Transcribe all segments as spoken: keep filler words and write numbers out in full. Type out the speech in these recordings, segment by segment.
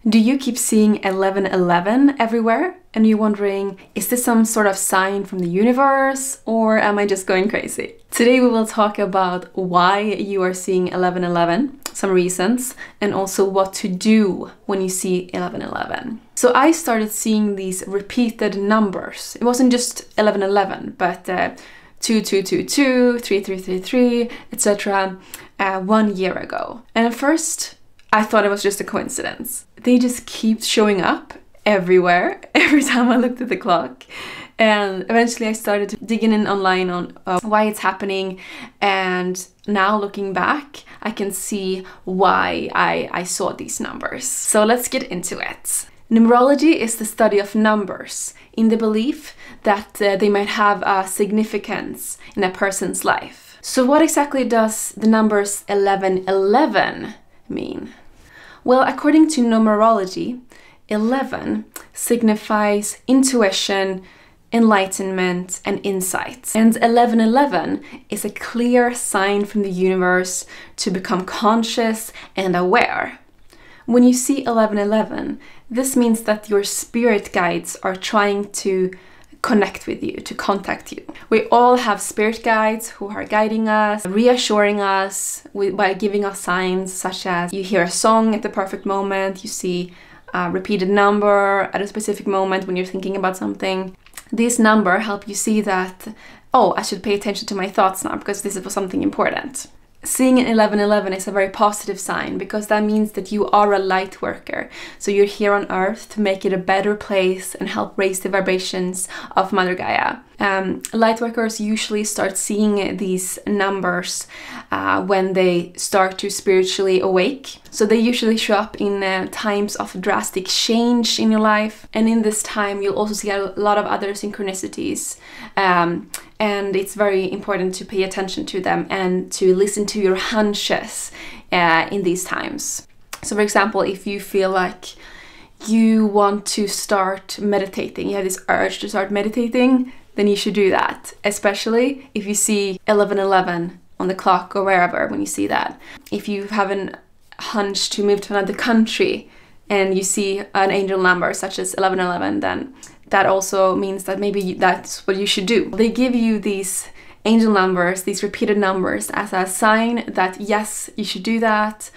Do you keep seeing eleven eleven everywhere? And you're wondering, is this some sort of sign from the universe, or am I just going crazy? Today we will talk about why you are seeing eleven eleven, some reasons, and also what to do when you see eleven eleven. So I started seeing these repeated numbers. It wasn't just eleven eleven, but uh, two two two two, three three three three, et cetera uh, one year ago. And at first, I thought it was just a coincidence. They just keep showing up everywhere, every time I looked at the clock. And eventually I started digging in online on uh, why it's happening. And now looking back, I can see why I, I saw these numbers. So let's get into it. Numerology is the study of numbers in the belief that uh, they might have a significance in a person's life. So what exactly does the numbers eleven eleven mean? Well, according to numerology, eleven signifies intuition, enlightenment, and insight. And eleven eleven is a clear sign from the universe to become conscious and aware. When you see eleven eleven, this means that your spirit guides are trying to connect with you, to contact you. We all have spirit guides who are guiding us, reassuring us with, by giving us signs such as you hear a song at the perfect moment, you see a repeated number at a specific moment when you're thinking about something. These numbers help you see that, oh, I should pay attention to my thoughts now because this is something important. Seeing an eleven eleven is a very positive sign because that means that you are a light worker. So you're here on Earth to make it a better place and help raise the vibrations of Mother Gaia. Um, light workers usually start seeing these numbers uh, when they start to spiritually awake. So they usually show up in uh, times of drastic change in your life. And in this time, you'll also see a lot of other synchronicities. Um, and it's very important to pay attention to them and to listen to your hunches uh, in these times. So for example, if you feel like you want to start meditating, you have this urge to start meditating, then you should do that, especially if you see eleven eleven on the clock or wherever when you see that. If you have a hunch to move to another country and you see an angel number such as eleven eleven, then that also means that maybe that's what you should do. They give you these angel numbers, these repeated numbers, as a sign that yes, you should do that,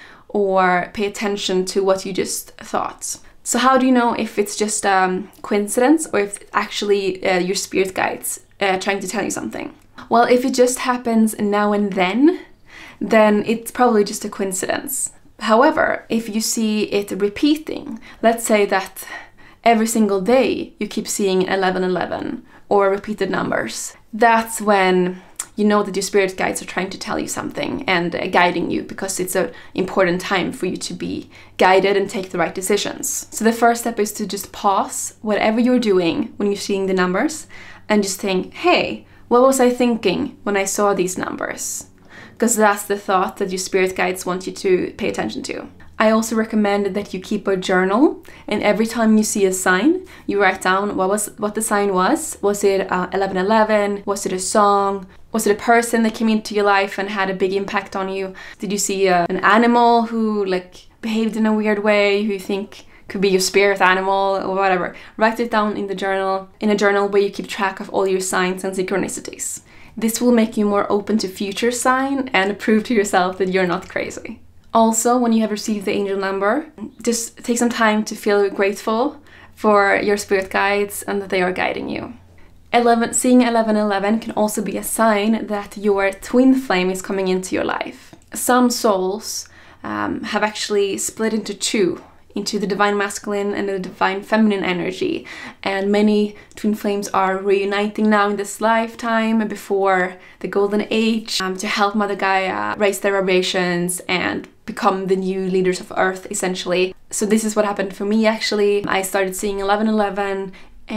or pay attention to what you just thought. So how do you know if it's just a um, coincidence or if it's actually uh, your spirit guides uh, trying to tell you something? Well, if it just happens now and then, then it's probably just a coincidence. However, if you see it repeating, let's say that every single day you keep seeing eleven eleven or repeated numbers, that's when you know that your spirit guides are trying to tell you something and uh, guiding you, because it's an important time for you to be guided and take the right decisions. So the first step is to just pause whatever you're doing when you're seeing the numbers and just think, hey, what was I thinking when I saw these numbers? Because that's the thought that your spirit guides want you to pay attention to. I also recommend that you keep a journal, and every time you see a sign, you write down what was what the sign was. Was it uh, eleven eleven? Was it a song? Was it a person that came into your life and had a big impact on you? Did you see uh, an animal who like behaved in a weird way, who you think could be your spirit animal or whatever? Write it down in the journal, in a journal where you keep track of all your signs and synchronicities. This will make you more open to future sign and prove to yourself that you're not crazy. Also, when you have received the angel number, just take some time to feel grateful for your spirit guides and that they are guiding you. eleven, seeing eleven eleven can also be a sign that your twin flame is coming into your life. Some souls um, have actually split into two, into the divine masculine and the divine feminine energy, and many twin flames are reuniting now in this lifetime before the golden age um, to help Mother Gaia raise their vibrations and become the new leaders of Earth, essentially. So this is what happened for me actually. I started seeing eleven eleven,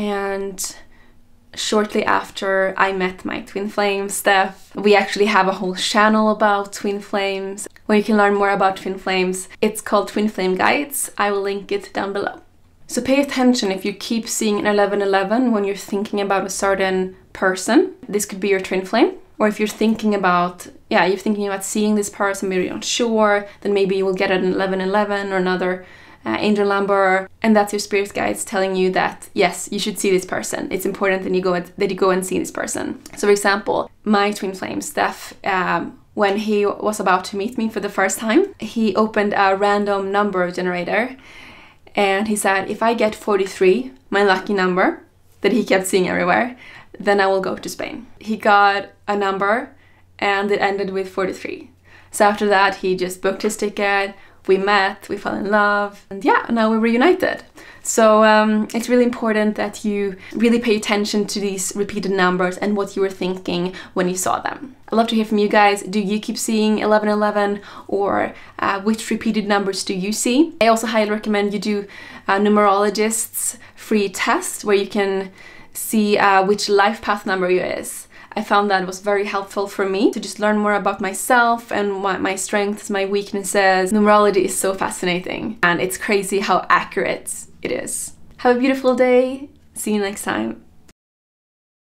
and shortly after I met my twin flame, Steph, we actually have a whole channel about twin flames where you can learn more about twin flames. It's called Twin Flame Guides. I will link it down below. So pay attention if you keep seeing an eleven eleven when you're thinking about a certain person. This could be your twin flame. Or if you're thinking about, yeah, you're thinking about seeing this person, but you're not sure, then maybe you will get an eleven eleven or another uh, angel number, and that's your spirit guides telling you that yes, you should see this person. It's important that you go and, that you go and see this person. So for example, my twin flame Steph, um, when he was about to meet me for the first time, he opened a random number generator and he said, if I get forty-three, my lucky number that he kept seeing everywhere, then I will go to Spain. He got a number and it ended with forty-three. So after that, he just booked his ticket, we met, we fell in love, and yeah, now we're reunited. So um, it's really important that you really pay attention to these repeated numbers and what you were thinking when you saw them. I'd love to hear from you guys. Do you keep seeing eleven eleven, or uh, which repeated numbers do you see? I also highly recommend you do a numerologist's free test where you can see uh, which life path number you is. I found that was very helpful for me to just learn more about myself and my, my strengths, my weaknesses. Numerology is so fascinating and it's crazy how accurate it is. Have a beautiful day. See you next time.